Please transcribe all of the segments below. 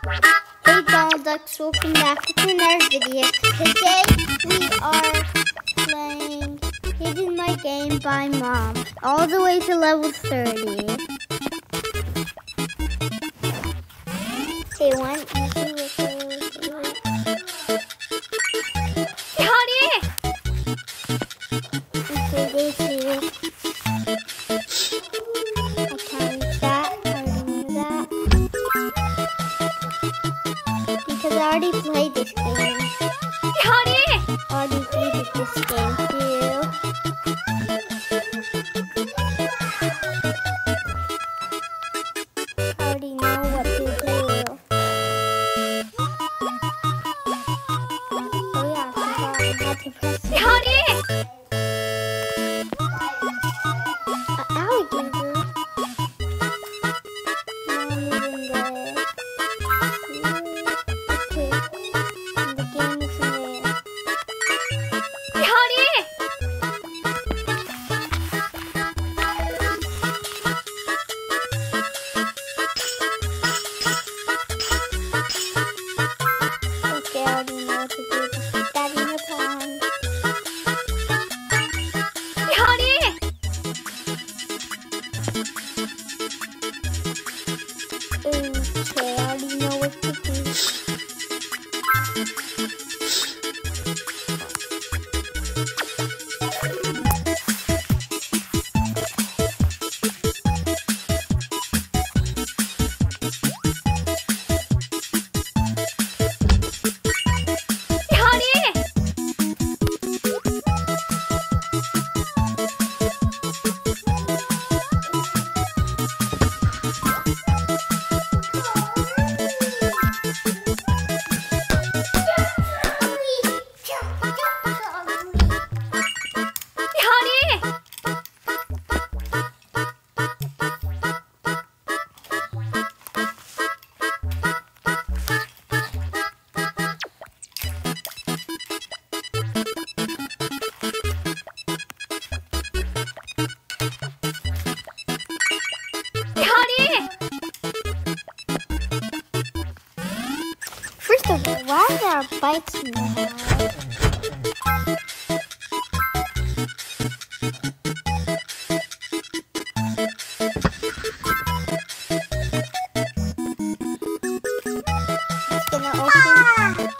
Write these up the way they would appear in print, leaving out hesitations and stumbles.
Hey Donald Ducks, welcome back to another video. Today we are playing Hidden My Game by Mom, all the way to level 30. Okay, 1, 2, 3, 4. Okay, there's 2. I already played this game. I already beat this game too. I already know what to do. Oh yeah, I forgot how to press it. Alligator. Not even there. First of all, why are there bites in the house? It's gonna open.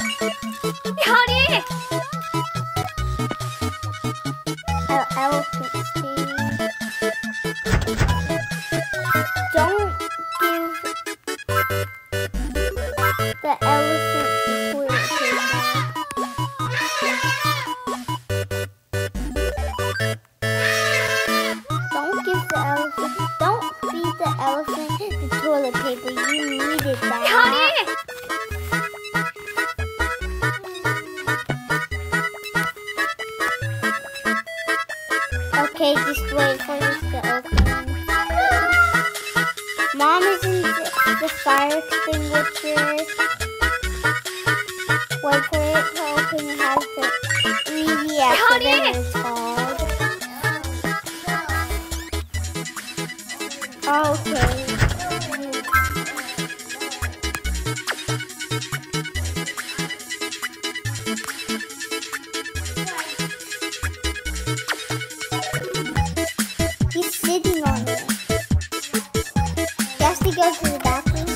Elephant stage. Don't give the elephant the toilet paper. Don't feed the elephant the toilet paper. You needed that. Okay, just wait for this to open. Mom is in the fire extinguisher. Wait for it to open. It has the EVS, whatever it's called. Okay. He's sitting on it. He has to go to the bathroom.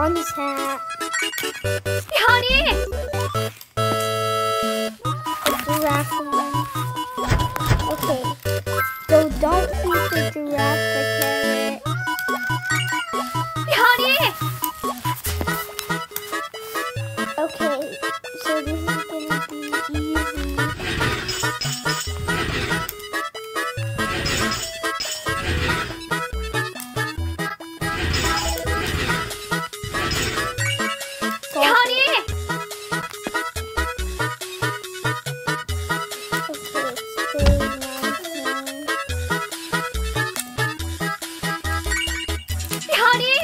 on his hat. Honey! The giraffe one. Okay. So don't feed the giraffe the carrot. Honey! Okay. So this is gonna be easy. Honey! Honey!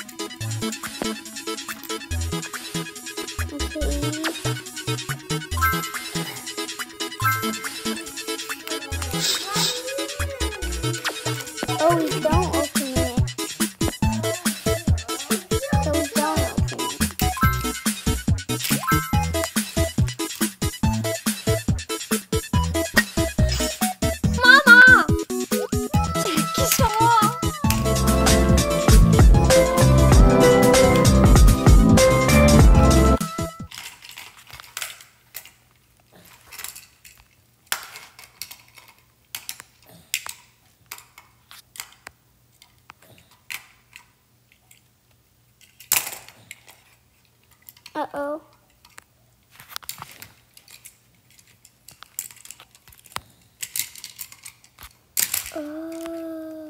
Oh, we don't open it. So we don't open it. Mama! 제끼서! Uh-oh. Oh.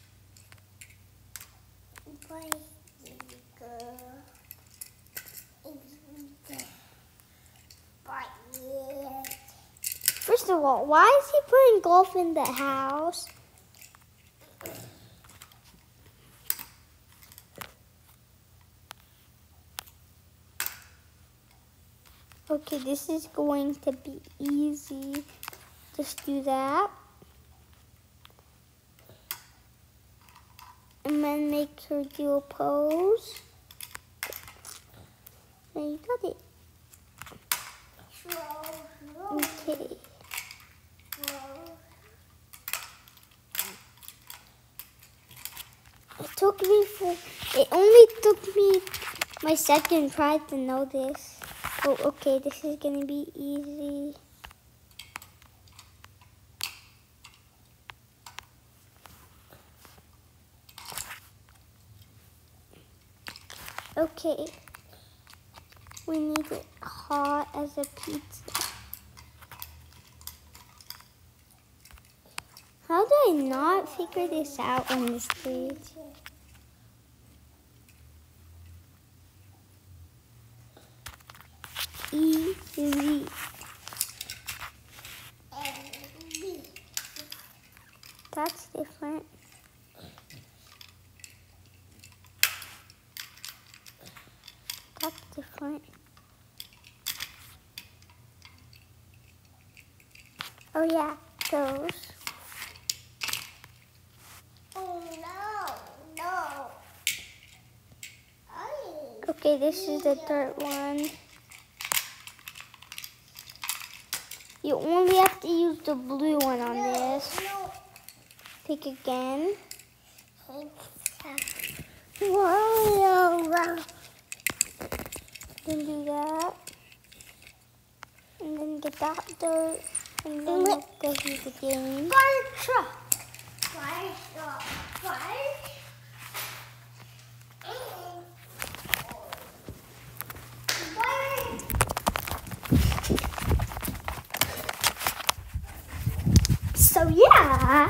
First of all, why is he putting golf in the house? Okay, this is going to be easy. Just do that. And then make her do a pose. There you got it. Okay. It only took me my second try to know this. Oh, okay, this is gonna be easy. Okay. We need it hot as a pizza. How do I not figure this out on this page? Easy. That's different. That's different. Oh yeah, those. Oh no. Okay, this is the third one. You only have to use the blue one on this. Pick again. Then do that. And then get that dirt. And then we'll go through the game. Fire truck. So yeah.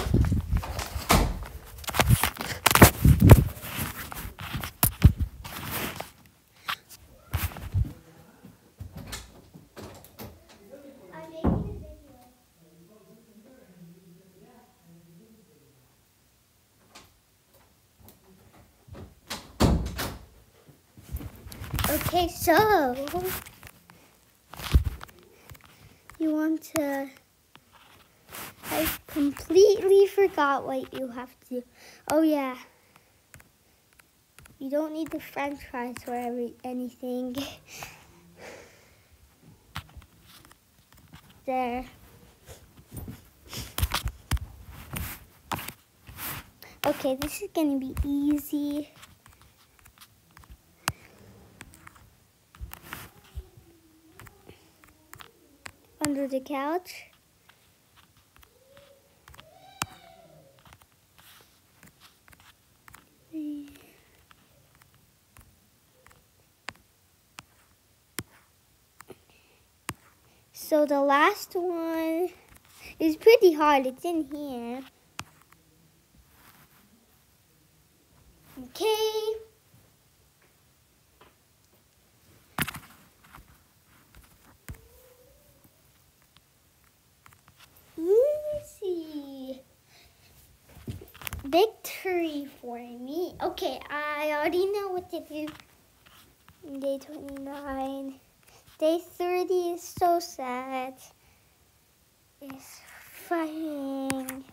Okay, so you want to, I completely forgot what you have to do. Oh yeah, you don't need the French fries for anything. There. Okay, this is gonna be easy. under the couch. So the last one is pretty hard. It's in here. Okay. Easy. Victory for me. Okay, I already know what to do. Day 29. Day 30 is so sad. It's fighting.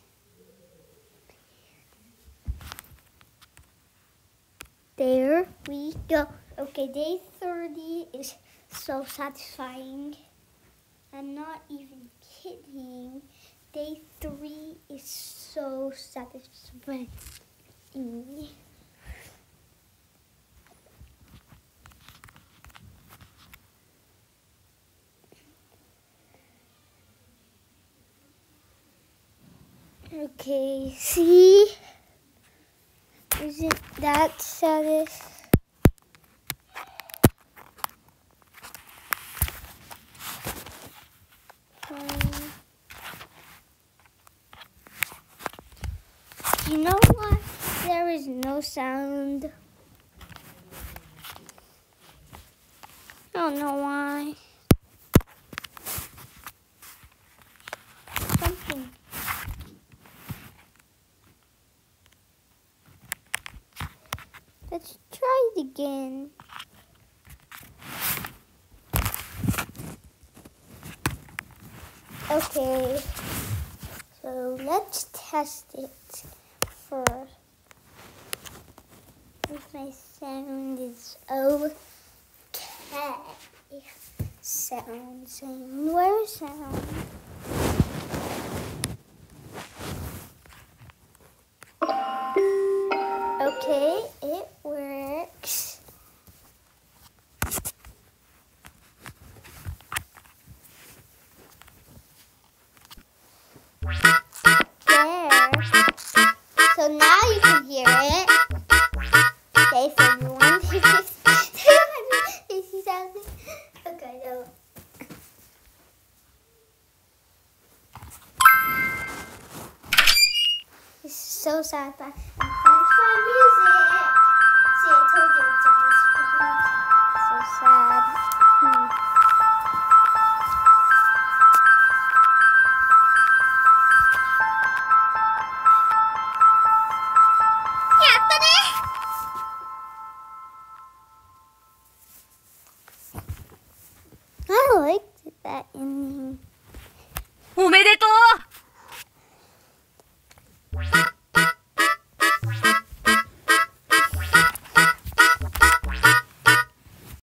There we go. Okay, day 30 is so satisfying. I'm not even kidding. Day 3 is so satisfying. Okay, see? Isn't that satisfying? You know what? There is no sound. I don't know why. Something. Let's try it again. Okay, so let's test it first. If my sound is okay. Where's sound? Okay, it works. There. So now you can hear it. Okay, so you want to okay, no. This is so sad, but satisfying music. See, I told you it's always fun. So sad. I liked that ending. おめでとう